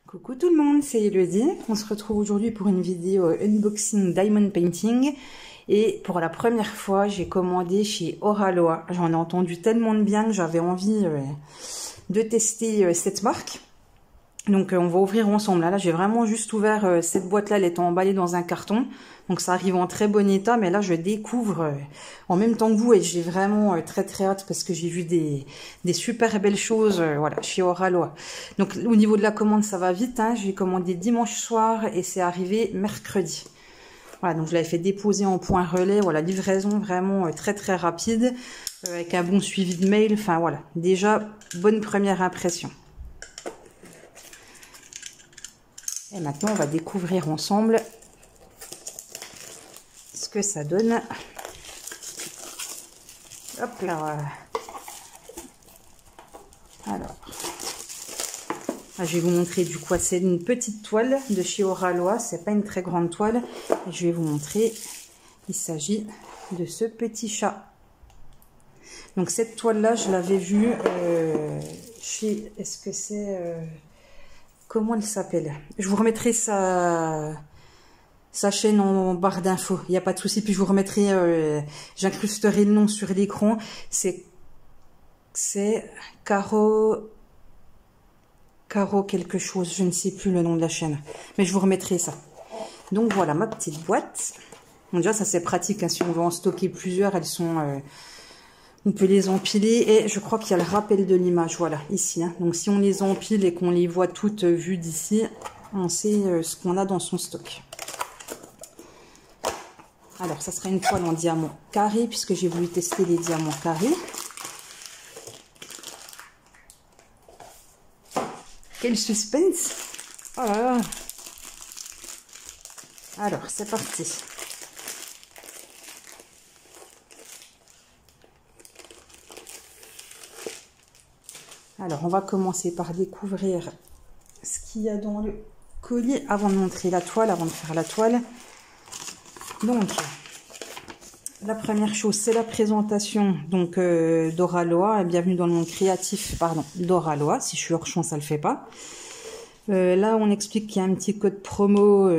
Coucou tout le monde, c'est Elodie. On se retrouve aujourd'hui pour une vidéo unboxing diamond painting. Et pour la première fois, j'ai commandé chez Oraloa. J'en ai entendu tellement de bien que j'avais envie de tester cette marque. Donc on va ouvrir ensemble. Là j'ai vraiment juste ouvert cette boîte-là, elle est emballée dans un carton. Donc ça arrive en très bon état, mais là je découvre en même temps que vous et j'ai vraiment très hâte parce que j'ai vu des super belles choses voilà, chez Oraloa. Donc au niveau de la commande ça va vite, hein. J'ai commandé dimanche soir et c'est arrivé mercredi. Voilà, donc je l'avais fait déposer en point relais, voilà, livraison vraiment très rapide, avec un bon suivi de mail, enfin voilà, déjà bonne première impression. Et maintenant, on va découvrir ensemble ce que ça donne. Hop là. Alors, je vais vous montrer du coup, c'est une petite toile de chez Oraloa. C'est pas une très grande toile. Je vais vous montrer. Il s'agit de ce petit chat. Donc cette toile-là, je l'avais vue chez. Est-ce que c'est comment elle s'appelle? Je vous remettrai sa chaîne en barre d'infos. Il n'y a pas de souci. Puis je vous remettrai, j'incrusterai le nom sur l'écran. C'est Caro quelque chose. Je ne sais plus le nom de la chaîne. Mais je vous remettrai ça. Donc voilà ma petite boîte. Bon, déjà ça c'est pratique. Hein, si on veut en stocker plusieurs, elles sont... on peut les empiler et je crois qu'il y a le rappel de l'image, voilà, ici. Hein. Donc si on les empile et qu'on les voit toutes vues d'ici, on sait ce qu'on a dans son stock. Alors, ça sera une toile en diamant carré, puisque j'ai voulu tester les diamants carrés. Quel suspense! Oh là là! Alors, c'est parti. Alors, on va commencer par découvrir ce qu'il y a dans le colis avant de montrer la toile, avant de faire la toile. Donc, la première chose, c'est la présentation donc d'Oraloa. Bienvenue dans le monde créatif, pardon, d'Oraloa. Si je suis hors champ, ça le fait pas. Là, on explique qu'il y a un petit code promo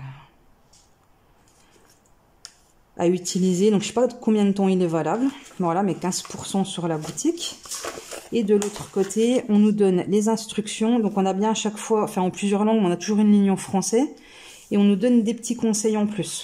à utiliser. Donc, je sais pas combien de temps il est valable. Voilà, mais 15% sur la boutique. Et de l'autre côté, on nous donne les instructions. Donc, on a bien à chaque fois, enfin en plusieurs langues, on a toujours une ligne en français. Et on nous donne des petits conseils en plus.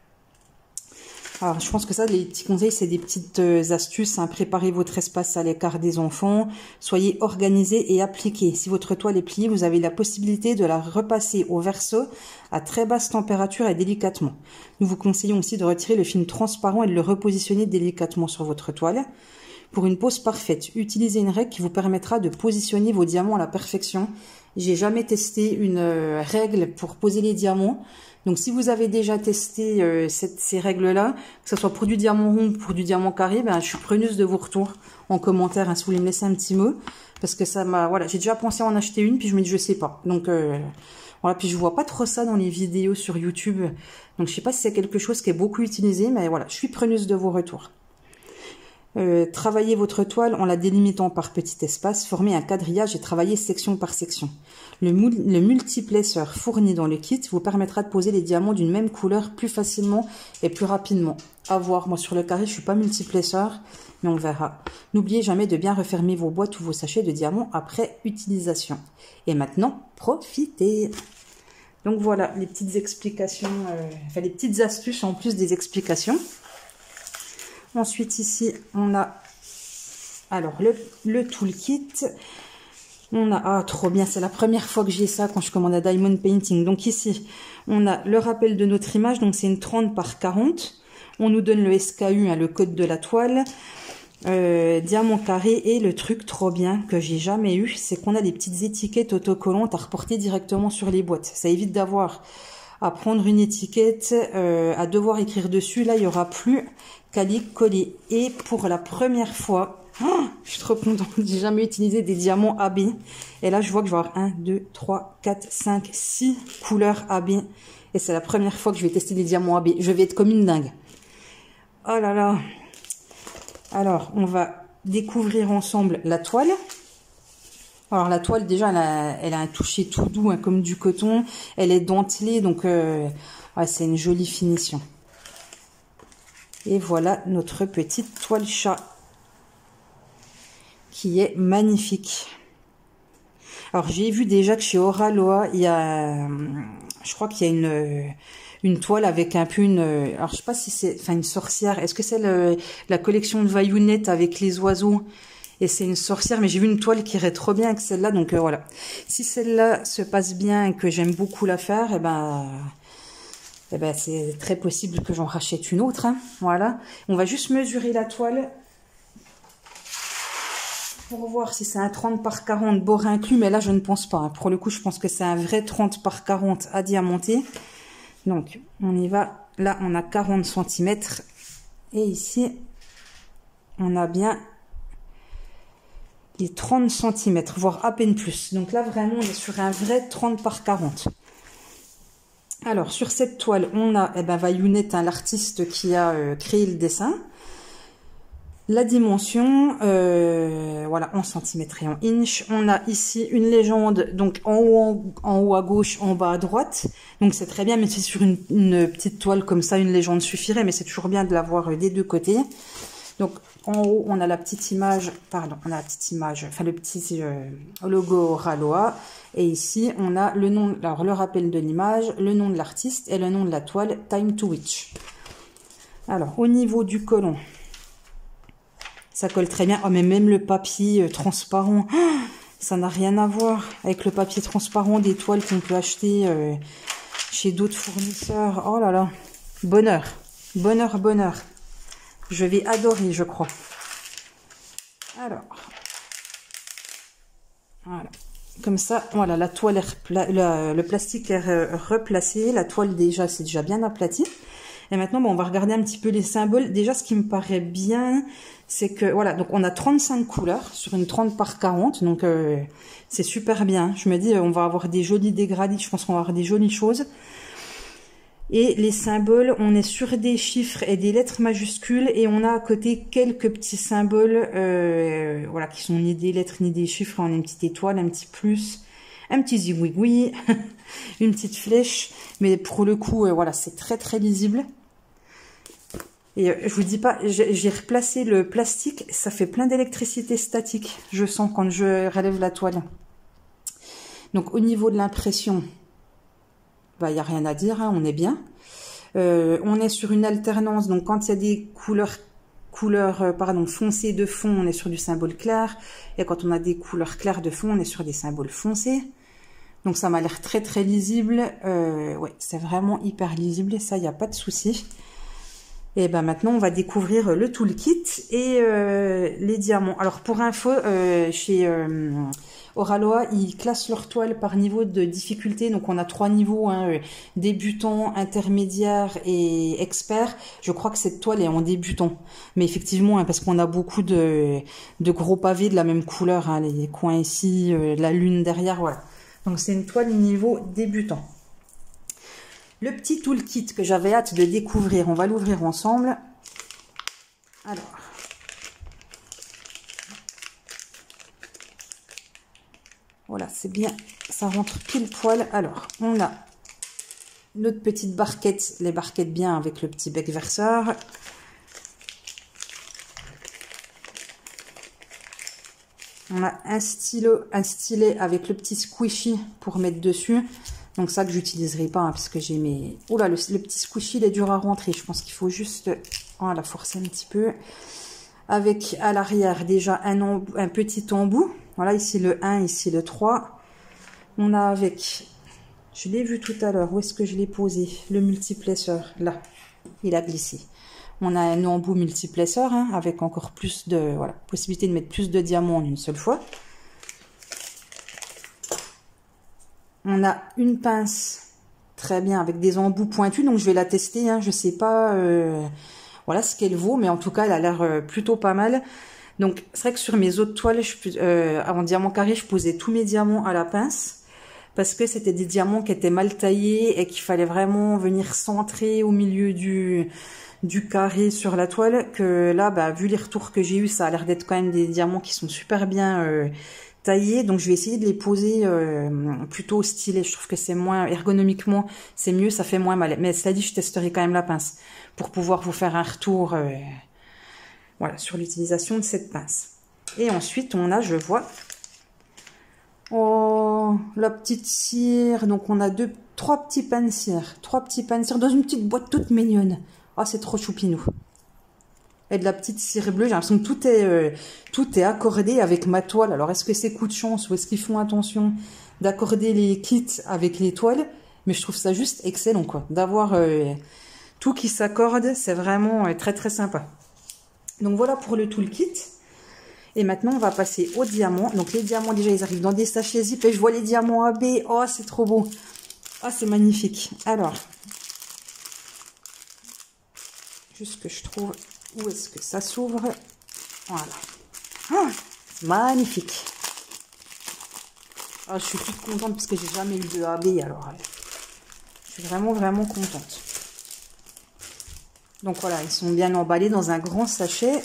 Alors, je pense que ça, les petits conseils, c'est des petites astuces. Hein. Préparez votre espace à l'écart des enfants. Soyez organisés et appliqués. Si votre toile est pliée, vous avez la possibilité de la repasser au verso à très basse température et délicatement. Nous vous conseillons aussi de retirer le film transparent et de le repositionner délicatement sur votre toile. Pour une pose parfaite, utilisez une règle qui vous permettra de positionner vos diamants à la perfection. J'ai jamais testé une règle pour poser les diamants. Donc si vous avez déjà testé ces règles-là, que ce soit pour du diamant rond ou pour du diamant carré, ben, je suis preneuse de vos retours en commentaire, hein, si vous voulez me laisser un petit mot. Parce que ça m'a... Voilà, j'ai déjà pensé à en acheter une, puis je me dis je sais pas. Donc voilà, puis je vois pas trop ça dans les vidéos sur YouTube. Donc je sais pas si c'est quelque chose qui est beaucoup utilisé, mais voilà, je suis preneuse de vos retours. Travaillez votre toile en la délimitant par petit espace, formez un quadrillage et travaillez section par section. Le multiplaceur fourni dans le kit vous permettra de poser les diamants d'une même couleur plus facilement et plus rapidement. À voir, moi sur le carré je suis pas multiplaceur, mais on verra. N'oubliez jamais de bien refermer vos boîtes ou vos sachets de diamants après utilisation. Et maintenant, profitez! Donc voilà les petites explications, enfin les petites astuces en plus des explications. Ensuite, ici, on a alors le toolkit. On a, ah, trop bien, c'est la première fois que j'ai ça quand je commande à Diamond Painting. Donc ici, on a le rappel de notre image. Donc c'est une 30 par 40. On nous donne le SKU, hein, le code de la toile. Diamant carré. Et le truc trop bien que j'ai jamais eu, c'est qu'on a des petites étiquettes autocollantes à reporter directement sur les boîtes. Ça évite d'avoir à prendre une étiquette, à devoir écrire dessus. Là, il n'y aura plus qu'à les coller. Et pour la première fois, oh, je suis trop contente, j'ai jamais utilisé des diamants AB. Et là, je vois que je vais avoir 1, 2, 3, 4, 5, 6 couleurs AB. Et c'est la première fois que je vais tester des diamants AB. Je vais être comme une dingue. Oh là là. Alors, on va découvrir ensemble la toile. Alors la toile déjà elle a un toucher tout doux hein, comme du coton. Elle est dentelée donc ouais, c'est une jolie finition. Et voilà notre petite toile chat qui est magnifique. Alors j'ai vu déjà que chez Oraloa il y a, je crois qu'il y a une toile avec un peu alors je sais pas si c'est, enfin une sorcière. Est-ce que c'est la collection de Vaillounette avec les oiseaux? Et c'est une sorcière, mais j'ai vu une toile qui irait trop bien avec celle-là, donc voilà. Si celle-là se passe bien et que j'aime beaucoup la faire, eh ben c'est très possible que j'en rachète une autre. Hein. Voilà. On va juste mesurer la toile pour voir si c'est un 30 par 40 bord inclus, mais là je ne pense pas. Hein. Pour le coup, je pense que c'est un vrai 30 par 40 à diamanter. Donc on y va. Là, on a 40 cm et ici, on a bien les 30 cm, voire à peine plus. Donc là, vraiment, on est sur un vrai 30 par 40. Alors, sur cette toile, on a Vaillounette, hein, l'artiste qui a créé le dessin. La dimension, voilà, en centimètres et en inch. On a ici une légende, donc en haut à gauche, en bas à droite. Donc c'est très bien, mais c'est sur une petite toile comme ça, une légende suffirait, mais c'est toujours bien de l'avoir des deux côtés. Donc en haut, on a la petite image, pardon, on a la petite image, enfin le petit logo Oraloa. Et ici, on a le nom, alors le rappel de l'image, le nom de l'artiste et le nom de la toile, Time to Witch. Alors, au niveau du colon, ça colle très bien. Oh, mais même le papier transparent, ça n'a rien à voir avec le papier transparent des toiles qu'on peut acheter chez d'autres fournisseurs. Oh là là, bonheur, bonheur, bonheur. Je vais adorer, je crois. Alors, voilà. Comme ça, voilà, la toile est le plastique est replacé. La toile, déjà, c'est déjà bien aplati. Et maintenant, bon, on va regarder un petit peu les symboles. Déjà, ce qui me paraît bien, c'est que, voilà, donc on a 35 couleurs sur une 30 par 40. Donc, c'est super bien. Je me dis, on va avoir des jolis dégradés. Je pense qu'on va avoir des jolies choses. Et les symboles, on est sur des chiffres et des lettres majuscules. Et on a à côté quelques petits symboles, voilà, qui sont ni des lettres ni des chiffres. On a une petite étoile, un petit plus, un petit zigouigoui, une petite flèche. Mais pour le coup, voilà, c'est très très lisible. Et je vous dis pas, j'ai replacé le plastique, ça fait plein d'électricité statique, je sens quand je relève la toile. Donc au niveau de l'impression, bah, il n'y a rien à dire, hein, on est bien. On est sur une alternance, donc quand il y a des couleurs foncées de fond, on est sur du symbole clair. Et quand on a des couleurs claires de fond, on est sur des symboles foncés. Donc ça m'a l'air très très lisible. Ouais, c'est vraiment hyper lisible et ça, il n'y a pas de souci. Et ben maintenant, on va découvrir le toolkit et les diamants. Alors pour info, chez Oraloa, ils classent leur toile par niveau de difficulté. Donc on a 3 niveaux, hein, débutant, intermédiaire et expert. Je crois que cette toile est en débutant. Mais effectivement, hein, parce qu'on a beaucoup de gros pavés de la même couleur, hein, les coins ici, la lune derrière, voilà. Donc c'est une toile niveau débutant. Le petit toolkit que j'avais hâte de découvrir, on va l'ouvrir ensemble. Alors, voilà, c'est bien, ça rentre pile poil. Alors, on a notre petite barquette, les barquettes bien avec le petit bec verseur. On a un stylet avec le petit squishy pour mettre dessus. Donc ça que j'utiliserai pas, hein, parce que j'ai mes... Oula, le petit squishy, il est dur à rentrer. Je pense qu'il faut juste, voilà, forcer un petit peu. Avec à l'arrière déjà un petit embout. Voilà, ici le 1, ici le 3. On a avec, je l'ai vu tout à l'heure, où est-ce que je l'ai posé? Le multiplesseur, là, il a glissé. On a un embout multiplesseur, hein, avec encore plus de, voilà, possibilité de mettre plus de diamants en une seule fois. On a une pince, très bien, avec des embouts pointus, donc je vais la tester, hein, je sais pas voilà ce qu'elle vaut, mais en tout cas, elle a l'air plutôt pas mal. Donc, c'est vrai que sur mes autres toiles, en diamant carré, je posais tous mes diamants à la pince, parce que c'était des diamants qui étaient mal taillés et qu'il fallait vraiment venir centrer au milieu du carré sur la toile, que là, bah, vu les retours que j'ai eu, ça a l'air d'être quand même des diamants qui sont super bien taillées, donc je vais essayer de les poser plutôt au stylet. Je trouve que c'est moins ergonomiquement, c'est mieux, ça fait moins mal. Mais cela dit, je testerai quand même la pince pour pouvoir vous faire un retour voilà, sur l'utilisation de cette pince. Et ensuite, on a, je vois, oh, la petite cire. Donc on a trois petits pains de cire dans une petite boîte toute mignonne. Ah, c'est trop choupinou. Et de la petite cire bleue, j'ai l'impression que tout est accordé avec ma toile. Alors, est-ce que c'est coup de chance ou est-ce qu'ils font attention d'accorder les kits avec les toiles? Mais je trouve ça juste excellent, quoi. D'avoir tout qui s'accorde, c'est vraiment très très sympa. Donc voilà pour le toolkit. Et maintenant, on va passer aux diamants. Donc les diamants, déjà, ils arrivent dans des sachets zip. Et je vois les diamants AB. Oh, c'est trop beau. Oh, c'est magnifique. Alors, juste que je trouve... Où est-ce que ça s'ouvre? Voilà. Oh, magnifique. Oh, je suis toute contente parce que j'ai jamais eu de AB. Alors, je suis vraiment, vraiment contente. Donc voilà, ils sont bien emballés dans un grand sachet.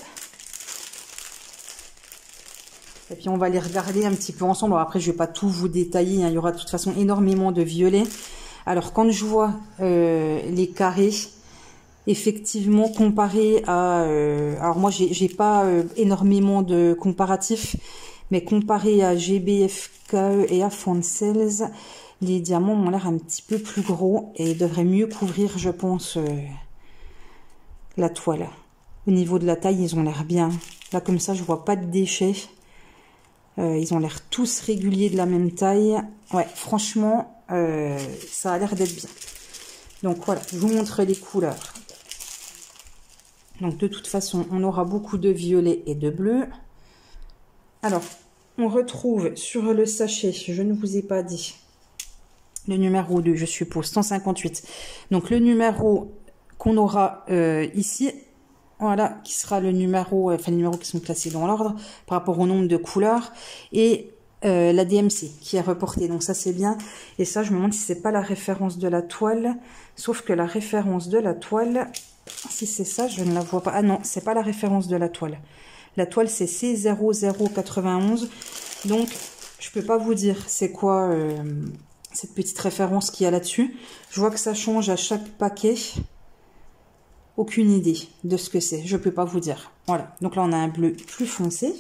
Et puis on va les regarder un petit peu ensemble. Alors après, je vais pas tout vous détailler, hein. Il y aura de toute façon énormément de violets. Alors quand je vois les carrés... Effectivement, comparé à... alors moi, j'ai pas énormément de comparatifs, mais comparé à GBFKE et à Foncels, les diamants ont l'air un petit peu plus gros et devraient mieux couvrir, je pense, la toile. Au niveau de la taille, ils ont l'air bien. Là, comme ça, je vois pas de déchets. Ils ont l'air tous réguliers de la même taille. Ouais, franchement, ça a l'air d'être bien. Donc voilà, je vous montre les couleurs. Donc de toute façon, on aura beaucoup de violet et de bleu. Alors, on retrouve sur le sachet, je ne vous ai pas dit, le numéro 2, je suppose, 158. Donc le numéro qu'on aura ici, voilà, qui sera le numéro, enfin les numéros qui sont classés dans l'ordre par rapport au nombre de couleurs. Et la DMC qui est reportée, donc ça c'est bien. Et ça, je me demande si c'est pas la référence de la toile, sauf que la référence de la toile... Si c'est ça, je ne la vois pas. Ah non, c'est pas la référence de la toile. La toile, c'est C0091. Donc, je peux pas vous dire c'est quoi cette petite référence qu'il y a là-dessus. Je vois que ça change à chaque paquet. Aucune idée de ce que c'est. Je peux pas vous dire. Voilà. Donc là, on a un bleu plus foncé.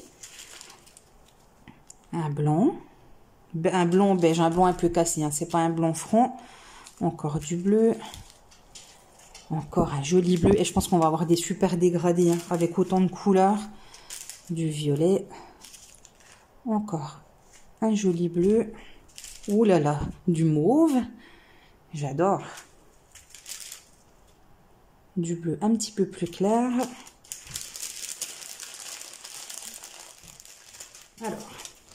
Un blanc beige, un blanc un peu cassé. Hein. C'est pas un blanc franc. Encore du bleu. Encore un joli bleu. Et je pense qu'on va avoir des super dégradés hein, avec autant de couleurs. Du violet. Encore un joli bleu. Ouh là là, du mauve. J'adore. Du bleu un petit peu plus clair. Alors.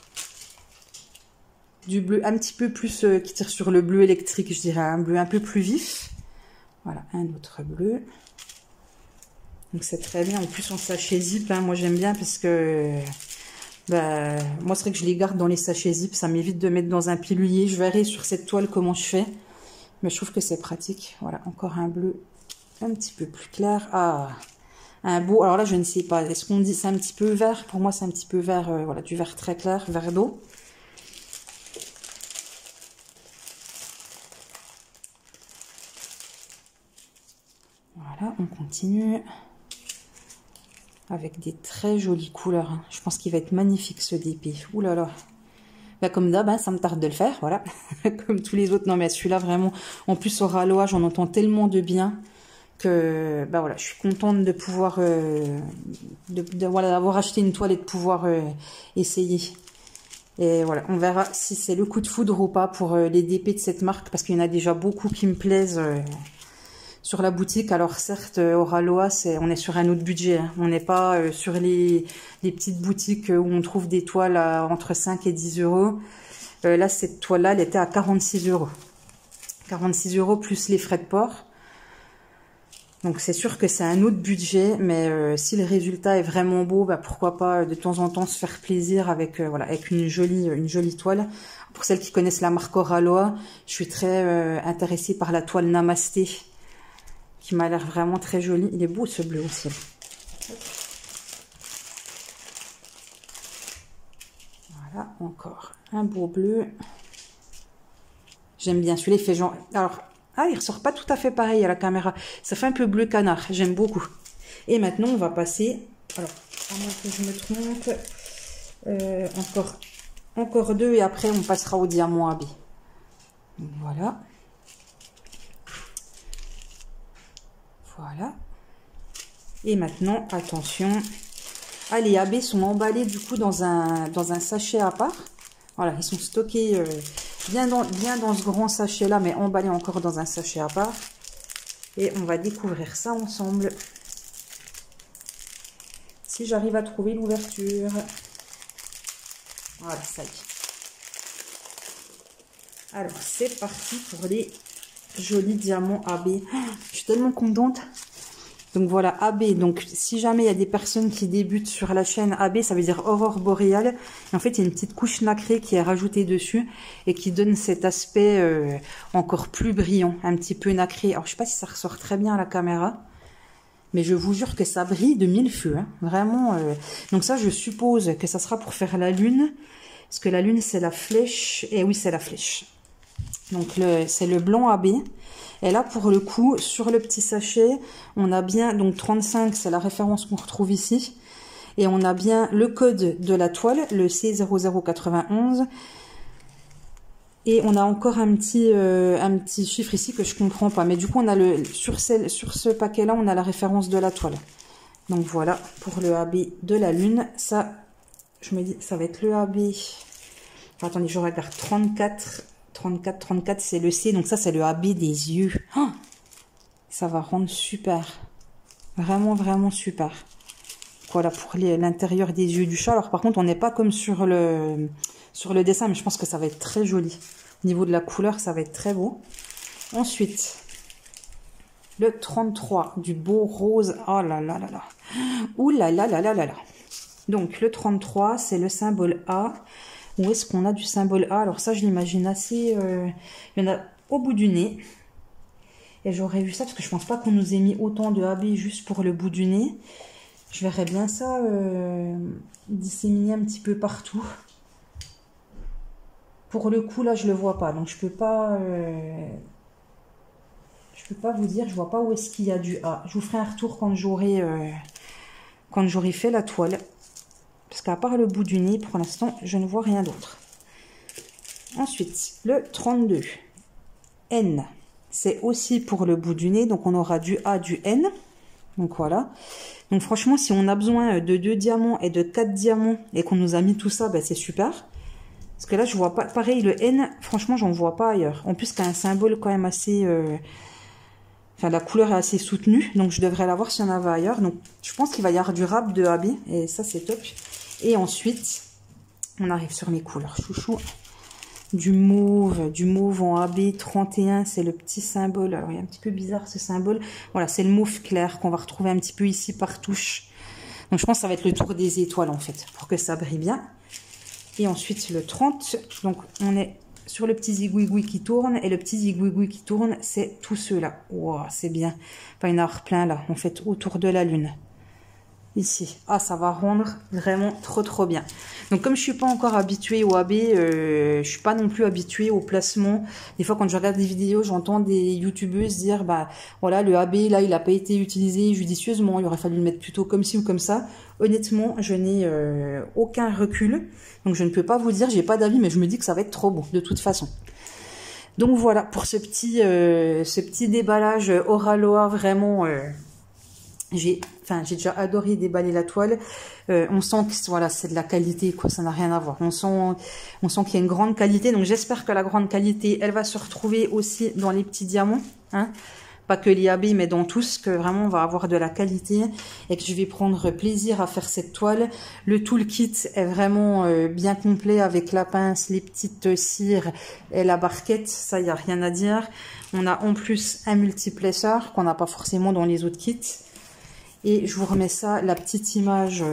Du bleu un petit peu plus qui tire sur le bleu électrique, je dirais. Un bleu un peu plus vif. Voilà, un autre bleu. Donc c'est très bien. En plus, en sachet zip, hein, moi j'aime bien parce que... Bah, moi, c'est vrai que je les garde dans les sachets zip. Ça m'évite de mettre dans un pilulier. Je verrai sur cette toile comment je fais. Mais je trouve que c'est pratique. Voilà, encore un bleu un petit peu plus clair. Ah, un beau... Alors là, je ne sais pas. Est-ce qu'on dit c'est un petit peu vert? Pour moi, c'est un petit peu vert. Voilà, du vert très clair, vert d'eau. Voilà, on continue. Avec des très jolies couleurs. Hein. Je pense qu'il va être magnifique ce DP. Ouh là là. Bah, comme d'hab, hein, ça me tarde de le faire, voilà. Comme tous les autres. Non mais celui-là vraiment, en plus au Ralois, j'en entends tellement de bien que bah voilà, je suis contente de pouvoir voilà, d'avoir acheté une toile et de pouvoir essayer. Et voilà, on verra si c'est le coup de foudre ou pas pour les DP de cette marque, parce qu'il y en a déjà beaucoup qui me plaisent sur la boutique. Alors certes, au Ralois, on est sur un autre budget. Hein. On n'est pas sur les petites boutiques où on trouve des toiles à entre 5 et 10 euros. Là, cette toile-là, elle était à 46 euros. 46 euros plus les frais de port. Donc c'est sûr que c'est un autre budget, mais si le résultat est vraiment beau, bah, pourquoi pas de temps en temps se faire plaisir avec voilà, avec une jolie toile. Pour celles qui connaissent la marque Ralois, je suis très intéressée par la toile Namasté, qui m'a l'air vraiment très jolie. Il est beau ce bleu aussi. Voilà, encore un beau bleu. J'aime bien celui-là, il fait genre... Alors, ah, il ressort pas tout à fait pareil à la caméra. Ça fait un peu bleu canard, j'aime beaucoup. Et maintenant, on va passer... Alors, à moins que je me trompe. Encore deux et après, on passera au diamant AB. Voilà. Voilà. Et maintenant, attention... Ah, les AB sont emballés du coup dans un sachet à part. Voilà, ils sont stockés bien dans ce grand sachet là, mais emballés encore dans un sachet à part. Et on va découvrir ça ensemble. Si j'arrive à trouver l'ouverture. Voilà, ça y est. Alors, c'est parti pour les jolis diamants AB. Je suis tellement contente. Donc voilà, AB, donc si jamais il y a des personnes qui débutent sur la chaîne AB, ça veut dire aurore boréale. Et en fait, il y a une petite couche nacrée qui est rajoutée dessus et qui donne cet aspect encore plus brillant, un petit peu nacré. Alors, je sais pas si ça ressort très bien à la caméra, mais je vous jure que ça brille de mille feux, hein. Vraiment. Donc ça, je suppose que ça sera pour faire la lune, parce que la lune, c'est la flèche. Et oui, c'est la flèche. Donc, c'est le blanc AB. Et là, pour le coup, sur le petit sachet, on a bien, donc 35, c'est la référence qu'on retrouve ici. Et on a bien le code de la toile, le C0091. Et on a encore un petit chiffre ici que je comprends pas. Mais du coup, on a sur ce paquet-là, on a la référence de la toile. Donc voilà, pour le AB de la lune. Ça, je me dis, ça va être le AB. Enfin, attendez, je regarde 34. 34, c'est le C, donc ça c'est le AB des yeux. Oh, ça va rendre super. Vraiment, vraiment super. Voilà pour l'intérieur des yeux du chat. Alors par contre, on n'est pas comme sur le dessin, mais je pense que ça va être très joli. Au niveau de la couleur, ça va être très beau. Ensuite, le 33 du beau rose. Oh là là là là. Ouh là là là là là là. Donc le 33, c'est le symbole A. Où est-ce qu'on a du symbole A? Alors ça, je l'imagine assez... il y en a au bout du nez. Et j'aurais vu ça parce que je pense pas qu'on nous ait mis autant de AB juste pour le bout du nez. Je verrais bien ça disséminé un petit peu partout. Pour le coup, là, je le vois pas. Donc, je peux pas vous dire. Je vois pas où est-ce qu'il y a du A. Je vous ferai un retour quand j'aurai fait la toile. Parce qu'à part le bout du nez, pour l'instant, je ne vois rien d'autre. Ensuite, le 32. N. C'est aussi pour le bout du nez. Donc, on aura du A, du N. Donc, voilà. Donc, franchement, si on a besoin de 2 diamants et de 4 diamants et qu'on nous a mis tout ça, ben, c'est super. Parce que là, je vois pas... Pareil, le N, franchement, j'en vois pas ailleurs. En plus, qu'il y a un symbole quand même assez... Enfin, la couleur est assez soutenue. Donc, je devrais l'avoir s'il y en avait ailleurs. Donc, je pense qu'il va y avoir du rap de AB. Et ça, c'est top. Et ensuite, on arrive sur mes couleurs chouchou. Du mauve en AB 31, c'est le petit symbole. Alors, il est un petit peu bizarre ce symbole. Voilà, c'est le mauve clair qu'on va retrouver un petit peu ici par touche. Donc, je pense que ça va être le tour des étoiles, en fait, pour que ça brille bien. Et ensuite, le 30. Donc, on est sur le petit zigouigoui qui tourne. Et le petit zigouigoui qui tourne, c'est tous ceux-là. Wow, c'est bien. Enfin, il y en a plein, là, en fait, autour de la lune. Ici. Ah, ça va rendre vraiment trop bien. Donc, comme je suis pas encore habituée au AB, je suis pas non plus habituée au placement. Des fois, quand je regarde des vidéos, j'entends des youtubeuses dire, bah, voilà, le AB, là, il n'a pas été utilisé judicieusement. Il aurait fallu le mettre plutôt comme ci ou comme ça. Honnêtement, je n'ai aucun recul. Donc, je ne peux pas vous dire, j'ai pas d'avis, mais je me dis que ça va être trop beau, de toute façon. Donc, voilà, pour ce petit déballage Oraloa, vraiment... J'ai déjà adoré déballer la toile. On sent que voilà, c'est de la qualité, quoi, ça n'a rien à voir. On sent qu'il y a une grande qualité. Donc j'espère que la grande qualité, elle va se retrouver aussi dans les petits diamants, hein. Pas que les AB, mais dans tous, que vraiment on va avoir de la qualité et que je vais prendre plaisir à faire cette toile. Le toolkit est vraiment bien complet avec la pince, les petites cires et la barquette. Ça, il n'y a rien à dire. On a en plus un multiplesseur qu'on n'a pas forcément dans les autres kits. Et je vous remets ça, la petite image,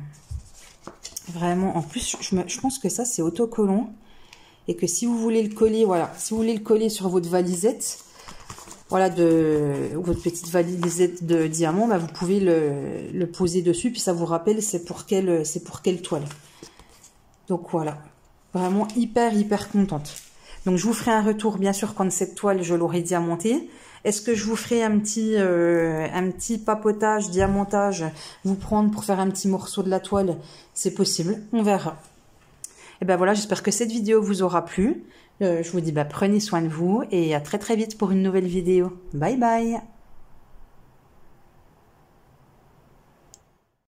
vraiment, en plus, je pense que ça, c'est autocollant. Et que si vous voulez le coller, voilà, si vous voulez le coller sur votre valisette, voilà, votre petite valisette de diamant, bah, vous pouvez le poser dessus, puis ça vous rappelle c'est pour quelle toile. Donc voilà. Vraiment hyper contente. Donc je vous ferai un retour bien sûr quand cette toile je l'aurai diamantée. Est-ce que je vous ferai un petit papotage, diamantage, vous prendre pour faire un petit morceau de la toile? C'est possible, on verra. Et ben voilà, j'espère que cette vidéo vous aura plu. Je vous dis prenez soin de vous et à très vite pour une nouvelle vidéo. Bye bye.